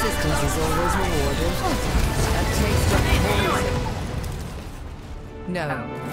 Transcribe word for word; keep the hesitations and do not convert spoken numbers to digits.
Persistence is always rewarded. A taste of poison. No.